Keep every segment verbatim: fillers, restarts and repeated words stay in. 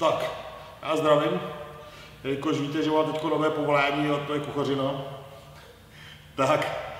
Tak, já zdravím, jelikož víte, že mám teď nové povolání a to je kuchařina, tak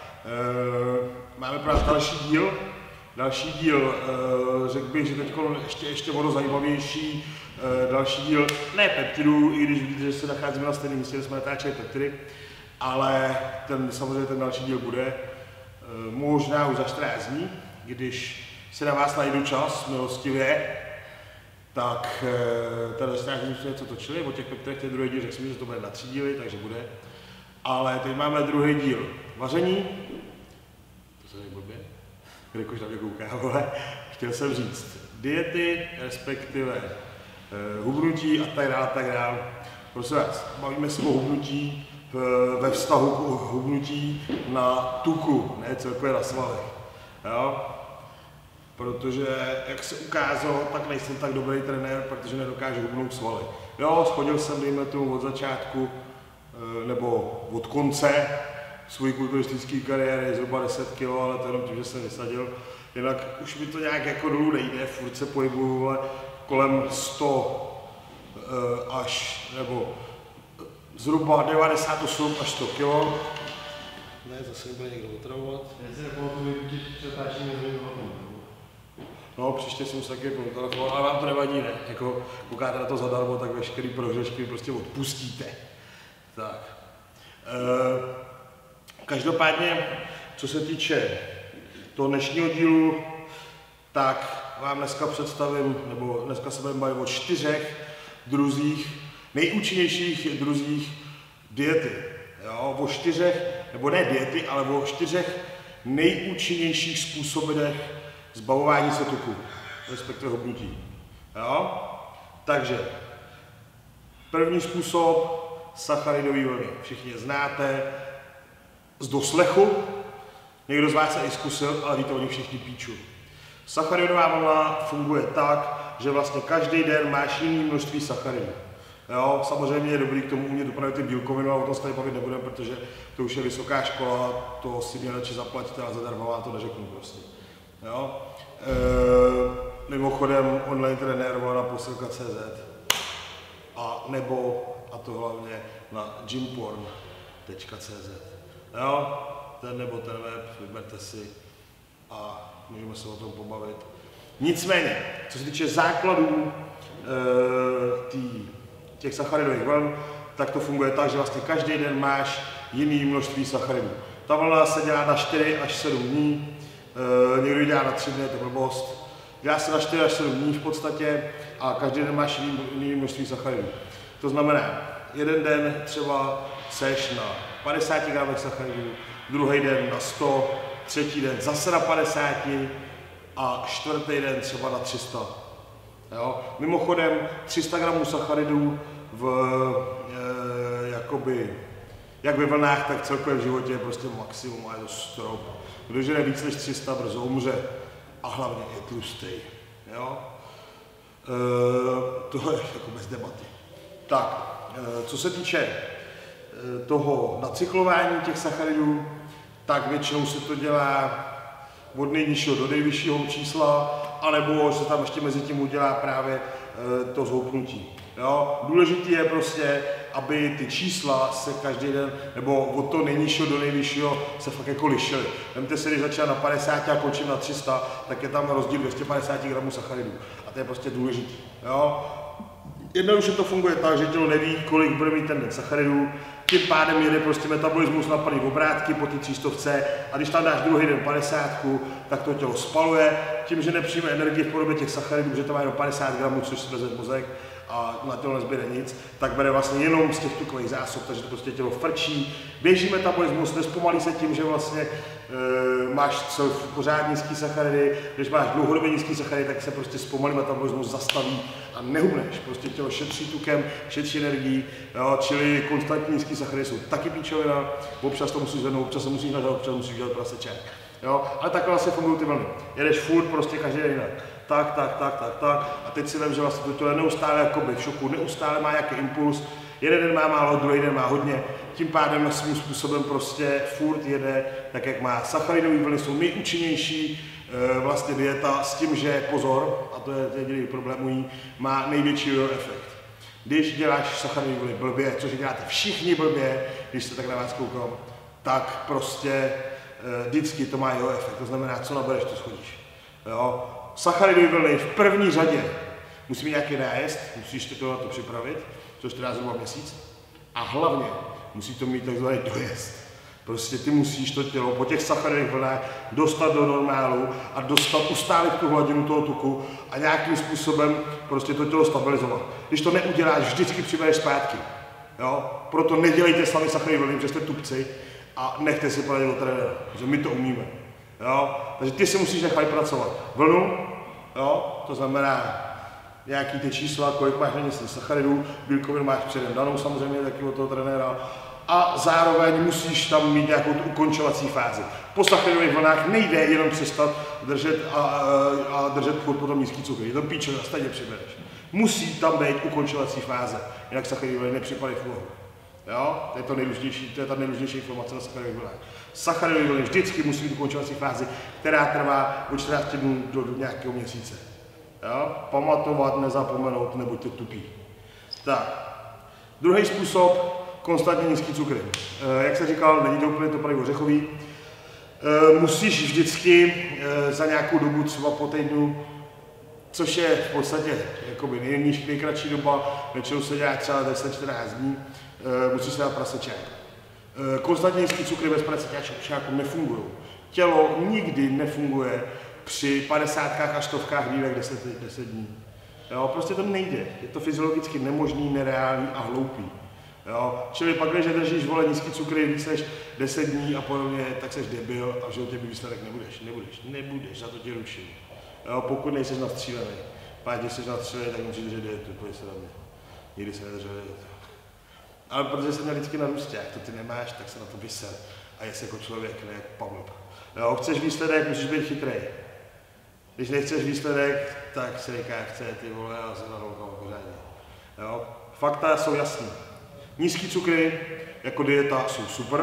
e, máme pro nás další díl. Další díl, e, řekl bych, že teď ještě, ještě o dost zajímavější, e, další díl, ne peptidů, i když vidíte, že se nacházíme na stejném místě, kde jsme natáčeli peptidy, ale ten, samozřejmě ten další díl bude e, možná už za čtrnáct dní, když si na vás najdu čas, milostivě, tak tady za čtrnáct dní jsme něco točili, o těch peptidech ten druhý díl, řekl jsem, že to bude na tři díly, takže bude. Ale teď máme druhý díl vaření, to se tak blbě, kdekož na mě kouká, vole, chtěl jsem říct diety, respektive uh, hubnutí a tak dále, a tak dále. Prosím vás, bavíme se o hubnutí uh, ve vztahu k hubnutí na tuku, ne celkově na svalech. Jo? Protože, jak se ukázalo, tak nejsem tak dobrý trenér, protože nedokážu hubnout svaly. Jo, schodil jsem, dejme tomu, od začátku, nebo od konce své kulturistické kariéry zhruba deset kilo, ale to jenom tím, že jsem vysadil. Jinak už mi to nějak jako dolů nejde, furt se pohybuju kolem sto až, nebo zhruba devadesát osm až sto kilo. Ne, zase mi bude někdo otravovat. Já si nepamatuju, když přetáčíme z No, příště jsem se taky telefonoval, ale vám to nevadí, ne? Jako koukáte na to zadarmo, tak veškerý prohřešky prostě odpustíte. Tak. E, každopádně, co se týče toho dnešního dílu, tak vám dneska představím, nebo dneska se budeme bavit o čtyřech druzích, nejúčinnějších druzích diety. Jo? O čtyřech, nebo ne diety, ale o čtyřech nejúčinnějších způsobech zbavování se tuku, respektive hubnutí. Jo? Takže první způsob, sacharidové vlny. Všichni je znáte z doslechu, někdo z vás se i zkusil, ale víte o nich všichni píču. Sacharidová vlna funguje tak, že vlastně každý den máš jiný množství sacharidů. Jo? Samozřejmě je dobrý k tomu umět upravit ty bílkoviny, ale o tom se tady bavit nebudeme, protože to už je vysoká škola, to si mě radši zaplatíte a zadarmo vám to neřeknu prostě. Jo? E, mimochodem online trenér na posilka tečka cé zet a nebo, a to hlavně na gymporn tečka cé zet. Jo? Ten nebo ten web, vyberte si a můžeme se o tom pobavit. Nicméně, co se týče základů e, tý, těch sacharidových vln, tak to funguje tak, že vlastně každý den máš jiný množství sacharidů. Ta vlna se dělá na čtyři až sedm dní, e, někdo ji dělá na tři dny, to je blbost. Dělá se na čtyři až sedm dní v podstatě a každý den máš jiný, jiný množství sacharidů. To znamená, jeden den třeba seš na padesáti gramech sacharidů, druhý den na sto, třetí den zase na padesáti a čtvrtý den třeba na tři sta. Jo? Mimochodem tři sta gramů sacharidů v, e, jakoby, jak ve vlnách, tak celkově v životě je prostě maximum a je to strop. Kdo žere víc než tři sta, brzo umře a hlavně je tlustý. Jo? E, to je jako bez debaty. Tak, e, co se týče e, toho nacyklování těch sacharidů, tak většinou se to dělá od nejnižšího do nejvyššího čísla, anebo se tam ještě mezi tím udělá právě e, to zhoupnutí. Jo? Důležité je prostě, aby ty čísla se každý den, nebo od toho nejnižšího do nejvyššího se fakt jako lišily. Vemte si, když začal na padesáti a končím na tři sta, tak je tam rozdíl dvě stě padesát gramů sacharidů. A to je prostě důležité. Jednoduše to funguje tak, že tělo neví, kolik bude mít ten den sacharidů, tím pádem jede prostě metabolismus na plný obrátky po té třístovce a když tam dáš druhý den padesátku, tak to tělo spaluje, tím, že nepřijme energii v podobě těch sacharidů, že to má jenom padesát gramů, což si vezme mozek a na tělo nezbyde nic, tak bere vlastně jenom z těch tukových zásob, takže to prostě tělo frčí, běží metabolismus, nespomalí se tím, že vlastně e, máš cel pořád nízký sacharidy, když máš dlouhodobě nízký sacharidy, tak se prostě zpomalí metabolismus, zastaví a nehubneš, prostě tělo šetří tukem, šetří energií, jo, čili konstantní nízký sacharidy jsou taky píčovina, občas to musíš zvednout, občas se musíš nažrat, občas musíš dělat prasečák. Jo, ale takhle vlastně fungují ty vlny. Jedeš furt prostě každý den jinak. Tak, tak, tak, tak, tak. A teď si vím, že vlastně to je neustále jakoby v šoku, neustále má nějaký impuls. Jeden den má málo, druhý den má hodně. Tím pádem na svým způsobem prostě furt jede tak, jak má. Sacharidové vlny jsou nejúčinnější e, vlastně dieta s tím, že pozor, a to je jediný problém, má největší efekt. Když děláš sacharidový blbě, což děláte všichni blbě, když se tak na vás koukám, tak prostě e, vždycky to má jeho efekt. To znamená, co nabereš, to schodíš. Jo? Sacharidový vlny v první řadě musí mít nějaký nájezd, musíš to, to připravit, což trvá zhruba měsíc. A hlavně musí to mít takzvaný dojezd. Prostě ty musíš to tělo po těch sacharidových vlnách dostat do normálu a dostat, ustálit tu hladinu toho tuku a nějakým způsobem prostě to tělo stabilizovat. Když to neuděláš, vždycky přivedeš zpátky. Jo? Proto nedělejte sami sacharidové vlny, protože jste tupci a nechte si poradit od trenéra, protože my to umíme. Jo? Takže ty si musíš nechat pracovat. Vlnu, jo? To znamená nějaký ty čísla, kolik máš na něj sacharidů, bílkovin máš předem danou samozřejmě taky od toho trenéra a zároveň musíš tam mít nějakou tu ukončovací fázi. Po sacharidových vlnách nejde jenom přestat držet a, a držet furt potom nízký cukr, je to píčo a stejně přibereš. Musí tam být ukončovací fáze, jinak sacharidové vlny nepřipadají v úvahu. Jo? To je to nejdůležitější, to je ta nejdůležitější informace na sacharidových vlnách. Sacharidové vlny vždycky musí být ukončovací fázi, která trvá od čtrnácti dnů do, do nějakého měsíce. Jo? Pamatovat, nezapomenout, nebuďte tupí. Tak, druhý způsob, konstantně nízký cukry. E, jak jsem říkal, není to úplně to pravý ořechový. E, musíš vždycky e, za nějakou dobu, třeba po týdnu, což je v podstatě jakoby nejnižší, nejkratší doba, většinou se dělá třeba deset čtrnáct dní, e, musíš se dát prasečák. E, konstantně nízký cukry bez prasečáku nefungují. Tělo nikdy nefunguje při padesátkách a stovkách dívek deset dní. Jo, prostě to nejde. Je to fyziologicky nemožný, nereálný a hloupý. Jo, čili pak, když držíš vole nízký cukry víc než deset dní a podobně, tak seš debil a v životě by výsledek nebudeš. Nebudeš, nebudeš, za to tě ručím. Jo, pokud nejseš nastřílený. Pak, když jsi nastřílený, tak musíš držet dietu, pojď se na mě. Nikdy se nedržel dietu. Ale protože jsem měl vždycky na růstě, jak to ty nemáš, tak se na to vyser. A jsi jako člověk, ne jak pamlb. Jo, chceš výsledek, musíš být chytrej. Když nechceš výsledek, tak se říká, jak chce, ty vole, a se naroukám pořádně. Jo? Fakta jsou jasný. Nízký cukry jako dieta jsou super,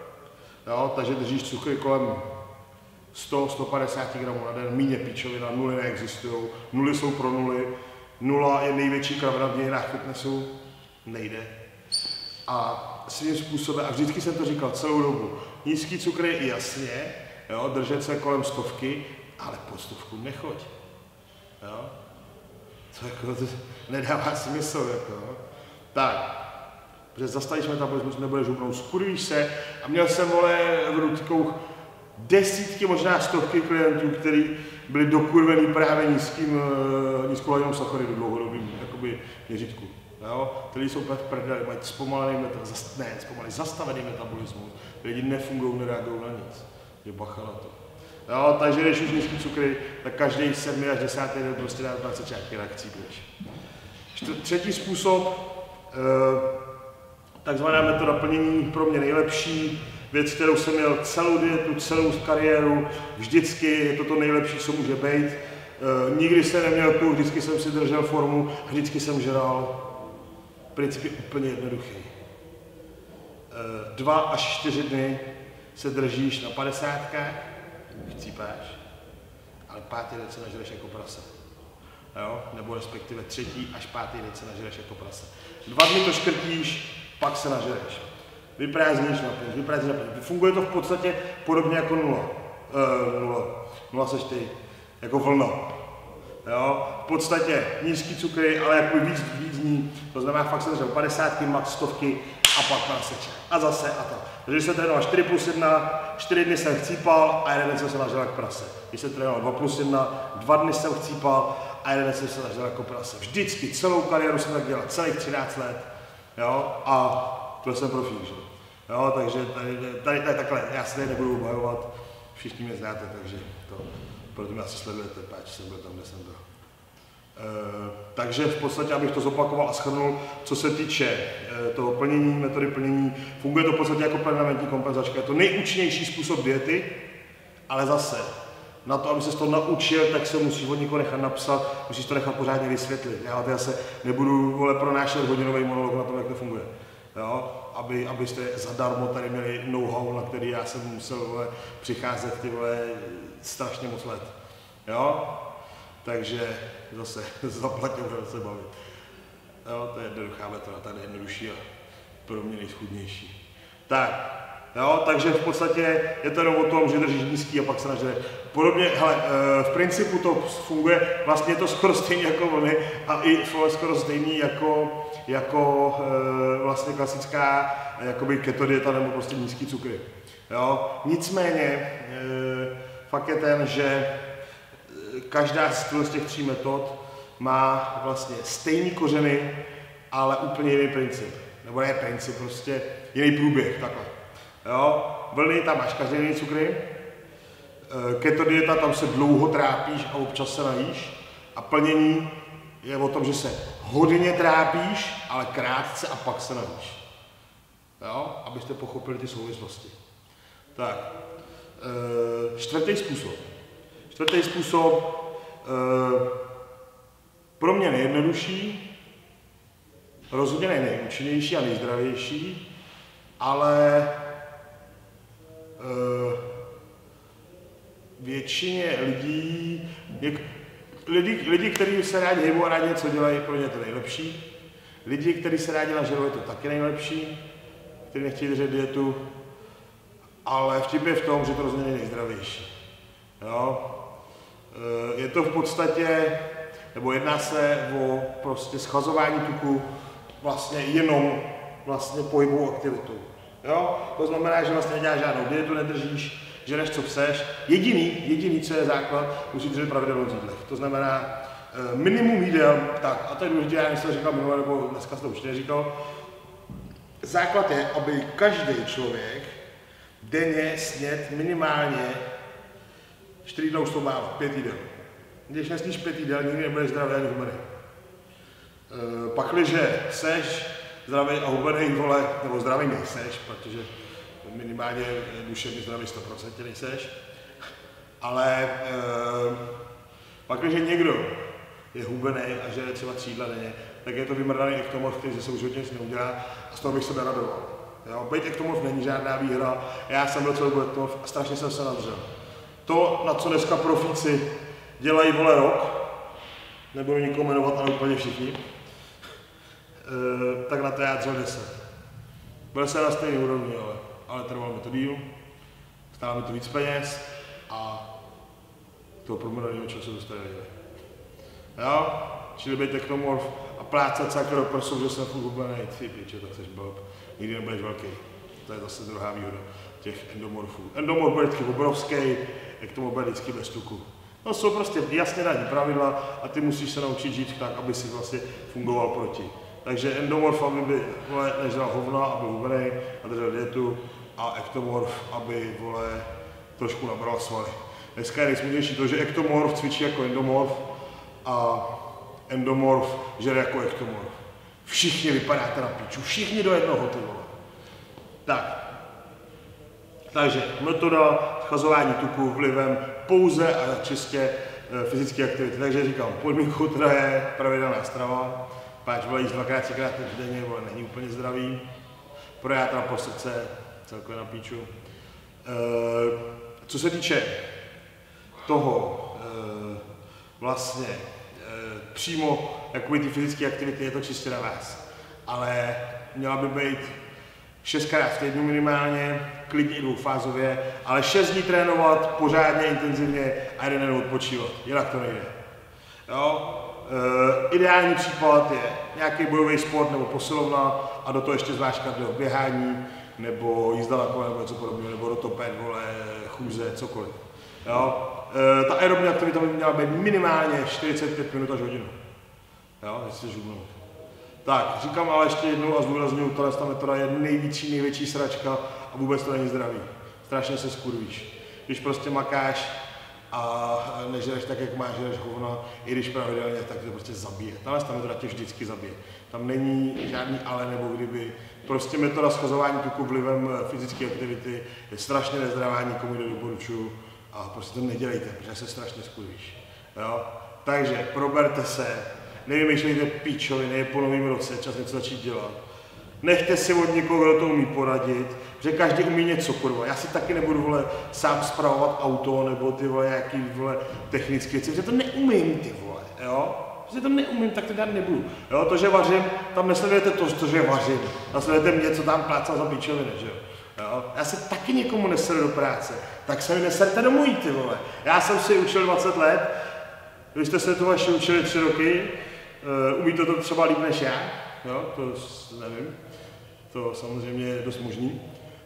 jo? Takže držíš cukry kolem sto až sto padesát gramů na den, míně píčovina, nuly neexistují, nuly jsou pro nuly, nula je největší kravina v dějinách fitnessu, nejde. A svým způsobem, a vždycky jsem to říkal celou dobu, nízký cukry jasně, jo? Držet se kolem stovky, ale pod stovku nechoď. Jo? To, jako, to nedává smysl. Jako. Tak, protože zastavíš metabolismus, nebudeš hubnout, skurvíš se a měl jsem, vole, v rukou desítky, možná stovky klientů, kteří byli dokurvený právě nízkým, nízkou hladinou sacharidu dlouhodobým jakoby měřítku. Jo? Který jsou v prdeli, mají zpomalený metabolismus, ne, zpomalený, zastavený metabolismus, lidi nefungují, nereagují na nic. Je bacha na to. Jo, takže když už nízký cukry, tak každý sedmý až desátý den prostě dá dvacet částky reakcí pryč. Třetí způsob, takzvaná metoda plnění, pro mě nejlepší věc, kterou jsem měl celou dietu, celou kariéru, vždycky je to to nejlepší, co může být. Nikdy jsem neměl tu, vždycky jsem si držel formu, vždycky jsem žral. Princip je úplně jednoduchý. Dva až čtyři dny se držíš na padesátkách, chcípáš, ale pátý den se nažereš jako prase. Jo? Nebo respektive třetí až pátý den se nažereš jako prase. Dva dny to škrtíš, pak se nažereš. Vyprázdníš naplň, vyprázdníš naplň. Funguje to v podstatě podobně jako nula. E, nula. Nula seš ty, jako vlna. Jo? V podstatě nízký cukry, ale jako víc, víc dní. To znamená, fakt se nažerou padesátky, max stovky a pak prasečák. A zase a to. Takže když se trénoval čtyři plus jedna, čtyři dny jsem chcípal a jeden den jsem se nažral jako prase. Když jsem trénoval dva plus jedna, dva dny jsem chcípal a jeden den jsem se nažral jako prase. Vždycky, celou kariéru jsem tak dělal, celých třináct let. Jo? A to jsem profík, že? Jo? Takže tady, tady, tady takhle, já se tady nebudu obhajovat, všichni mě znáte, takže to, proto mě asi sledujete, páč jsem byl tam, kde jsem byl. Uh, takže v podstatě, abych to zopakoval a shrnul, co se týče uh, toho plnění, metody plnění, funguje to v podstatě jako permanentní kompenzačka. Je to nejúčinnější způsob diety, ale zase, na to, aby se to naučil, tak se musíš od někoho nechat napsat, musíš to nechat pořádně vysvětlit. Já, já se nebudu vole pronášet hodinový monolog na tom, jak to funguje. Jo? aby, abyste zadarmo tady měli know-how, na který já jsem musel vole, přicházet ty vole strašně moc let. Jo? Takže zase zaplatil, budeme se bavit. Jo, to je jednoduchá metoda, ta nejjednodušší a pro mě nejschudnější. Tak, jo, takže v podstatě je to jenom o tom, že držíš nízký a pak se nažere. Podobně, hele, v principu to funguje, vlastně je to skoro stejný jako vlny a i skoro stejný jako, jako vlastně klasická jakoby keto dieta nebo prostě nízký cukry. Jo. Nicméně fakt je ten, že každá z těch tří metod má vlastně stejný kořeny, ale úplně jiný princip. Nebo ne princip, prostě jiný průběh, takhle. Jo? Vlny, tam máš každý jiný cukry. Keto dieta, tam se dlouho trápíš a občas se najíš. A plnění je o tom, že se hodně trápíš, ale krátce a pak se najíš. Jo? Abyste pochopili ty souvislosti. Tak, čtvrtý způsob. Čtvrtý způsob, pro mě nejjednodušší, rozhodně ne nejúčinnější a nejzdravější, ale většině lidí, něk, lidi, lidi, kteří se rádi hejbou a rádi něco dělají, pro ně to nejlepší. Lidi, kteří se rádi nažerou, je to taky nejlepší, kteří nechtějí držet dietu, ale vtip je v tom, že to rozhodně je nejzdravější. Jo? Je to v podstatě, nebo jedná se o prostě schlazování tuku vlastně jenom vlastně pohybovou aktivitou. Jo? To znamená, že vlastně neděláš žádnou dietu, nedržíš, žereš co chceš. Jediný, jediný, co je základ, musí držet pravidelnou jídlech. To znamená minimum jídel, tak a to je důležité, já jsem říkal minule, nebo dneska jsem to určitě neříkal. Základ je, aby každý člověk denně snědl minimálně čtyři jídla už to málo, pět jídel. Když nesníš pět jídel, nikdy nebudeš zdravý ani hubený. E, pakliže seš zdravý a hubený, vole, nebo zdravý nejseš, protože minimálně duševně zdravý sto procent nejseš, ale e, pakliže někdo je hubený a žere třeba tři jídla denně, tak je to vymrdaný ektomorf, který se už hodně nic neudělá a z toho bych se neradoval. Jo, být ektomorf není žádná výhra, já jsem byl celou dobu ektomorf a strašně jsem se nadřel. To, na co dneska profíci dělají vole rok, nebudu nikoho jmenovat, ale úplně všichni, e, tak na to já dřel deset. Byl jsem na stejný úrovni, ale, ale trvalo mi to díl, stálo mi to víc peněz a toho promrdaného času dostali lidé. Jo? Čili být ektomorf a plácat se jako do prsou, že jsem furt hubený, ty piče, tak seš blb, nikdy nebudeš velký. To je zase druhá výhoda těch endomorfů. Endomorf bude vždycky obrovský, ektomorf bude vždycky bez tuku. No jsou prostě jasně daný pravidla a ty musíš se naučit žít tak, aby si vlastně fungoval proti. Takže endomorf, aby by vole, nežral hovna, aby hubený a držel dietu, a ektomorf, aby vole, trošku nabral svaly. Dneska je nejsmutnější to, že ektomorf cvičí jako endomorf a endomorf žere jako ektomorf. Všichni vypadáte na píču, všichni do jednoho, ty vole. Tak. Takže metoda schlazování tuku vlivem pouze a čistě fyzické aktivity. Takže říkám, podmínkou teda je pravidelná strava, páč vole jíst dvakrát, třikrát denně, vole, není úplně zdravý. Projátra po srdce, celkově na píču. E, co se týče toho e, vlastně e, přímo jakoby ty fyzické aktivity, je to čistě na vás. Ale měla by být šestkrát v týdnu minimálně, klidně i dvoufázově, ale šest dní trénovat pořádně, intenzivně a jeden den odpočívat, jinak to nejde. Jo? E, ideální případ je nějaký bojový sport nebo posilovna a do toho ještě zvlášť kardio, běhání nebo jízda na kole nebo něco podobného, nebo rotoped, vole, chůze, cokoliv. Jo? E, ta aerobní aktivita by měla být minimálně čtyřicet pět minut až hodinu. Jo? Jestli žubnout. Tak, říkám ale ještě jednou a zdůraznuju, tato metoda je největší, největší sračka a vůbec to není zdravý. Strašně se skurvíš. Když prostě makáš a nežereš tak, jak máš, žereš hovna, i když pravidelně, tak to prostě zabije. Tahle metoda tě vždycky zabije. Tam není žádný ale nebo kdyby. Prostě metoda schazování tuku vlivem fyzické aktivity je strašně nezdravá, nikomu nedoporučuju a prostě to nedělejte, protože se strašně skurvíš. Jo? Takže proberte se. Nevymýšlejte píčoviny, je po novém roce, čas něco začít dělat. Nechte si od někoho, kdo to umí poradit, že každý umí něco, kurva. Já si taky nebudu, vole, sám spravovat auto, nebo ty, vole, jaký, vole, technické věci, protože to neumím, ty, vole, jo. Protože to neumím, tak to dát nebudu. Jo, to, že vařím, tam nesledujete to, to že vařím. Nasledujete mě, co tam plácal za pičoviny, že jo. Jo? Já se taky někomu neseru do práce, tak se mi neserte do mojí, ty vole. Já jsem si učil dvacet let, vy jste se to vaši učili tři roky, uh, umíte to třeba líp než já, jo? To nevím, to samozřejmě je dost možný.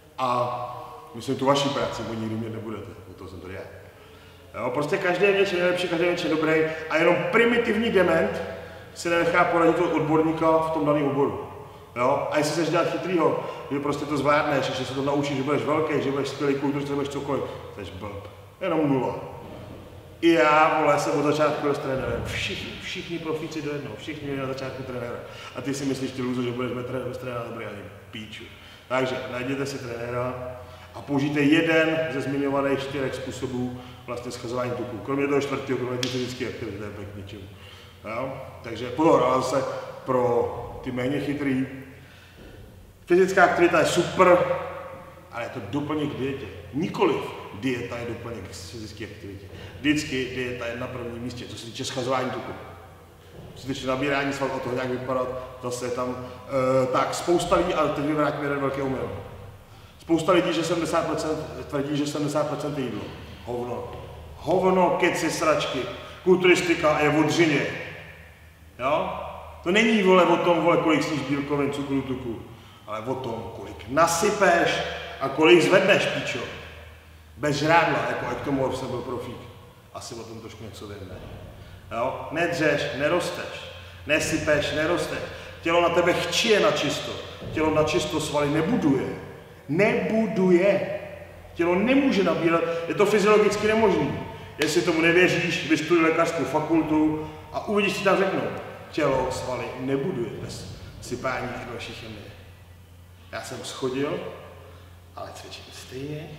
A myslím tu vaši práci, bo nikdy mě nebudete, o toho jsem tady já. Jo? Prostě každý je něčím nejlepší, každý je něčím dobrý a jenom primitivní dement si nenechá poradit od odborníka v tom daném oboru. Jo? A jestli chceš dělat chytrýho, že prostě to zvládneš, že se to naučíš, že budeš velký, že budeš skvělý kultur, že budeš cokoliv, jsi blb. Jenom nula. I já, vole, jsem od začátku byl s trenérem. Všichni, všichni profíci do jednoho, všichni měli na začátku trenéra. A ty si myslíš, ty lůzo, že budeš bez trenéra dobrý, ani píču. Takže najděte si trenéra a použijte jeden ze zmiňovaných čtyřech způsobů vlastně schazování tuku. Kromě toho čtvrtého, kromě ty fyzické aktivity, to je k ničemu. Jo? Takže pozor, ale zase pro ty méně chytrý. Fyzická aktivita je super, ale je to doplněk k dietě. Nikoliv dieta je doplněk k fyzické aktivitě. Vždycky dieta je na prvním místě, co se týče schazování tuku. Co se týče nabírání svalů, o toho nějak vypadat, zase je tam e, tak spousta lidí, ale teď vyvrátím jeden velký omyl. Spousta lidí, že sedmdesát procent tvrdí, že sedmdesát procent je jídlo. Hovno. Hovno, keci, sračky. Kulturistika je o dřině. Jo? To není, vole, o tom, vole, kolik sníš bílkovin, cukru, tuku, ale o tom, kolik nasypeš a kolik zvedneš, píčo. Bez žrádla, jako ektomorf jsem byl profík. Asi o tom trošku něco vím, ne? Jo? Nedřeš, nerosteš. Nesypeš, nerosteš. Tělo na tebe chčije na čisto. Tělo na čisto svaly nebuduje. Nebuduje. Tělo nemůže nabírat, je to fyziologicky nemožné. Jestli tomu nevěříš, vystuduj lékařskou fakultu a uvidíš, si tam řeknou. Tělo svaly nebuduje bez sypání a další chemie. Já jsem schodil, ale cvičím stejně.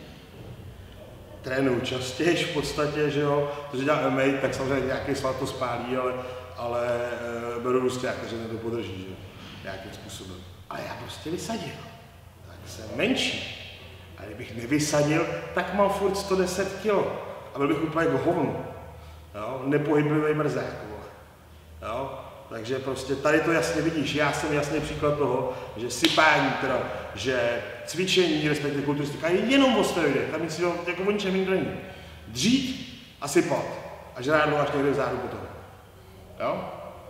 Trénuju častěji v podstatě, že jo, protože dělám M M A, tak samozřejmě nějaký sval to spálí, ale, ale e, beru rusťáka, že mě to podrží, že jo, nějakým způsobem. Ale já prostě vysadil, tak jsem menší. A kdybych nevysadil, tak mám furt sto deset kilo. A byl bych úplně jako hovnu. Jo, nepohyblivý mrzák, jo. Takže prostě tady to jasně vidíš, já jsem jasný příklad toho, že sypání, teda, že cvičení, respektive kulturistika je jenom o steroidech, tam nic jako o ničem nikdo není. Dřít a sypat a žrádlo až někde vzadu potom. Jo?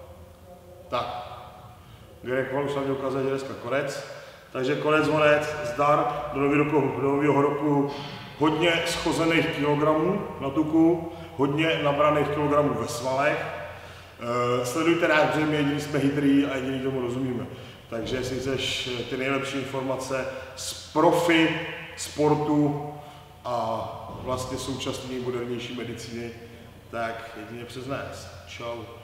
Tak. Greg Wall už nám ukázal, že dneska konec. Takže konec, vonec, zdar, do nového roku, do nového roku hodně schozených kilogramů na tuku, hodně nabraných kilogramů ve svalech. Uh, sledujte nás, protože my jediní jsme chytrý a jediní tomu rozumíme. Takže jestli chceš ty nejlepší informace z profi, sportu a vlastně současné modernější medicíny, tak jedině přes nás. Čau.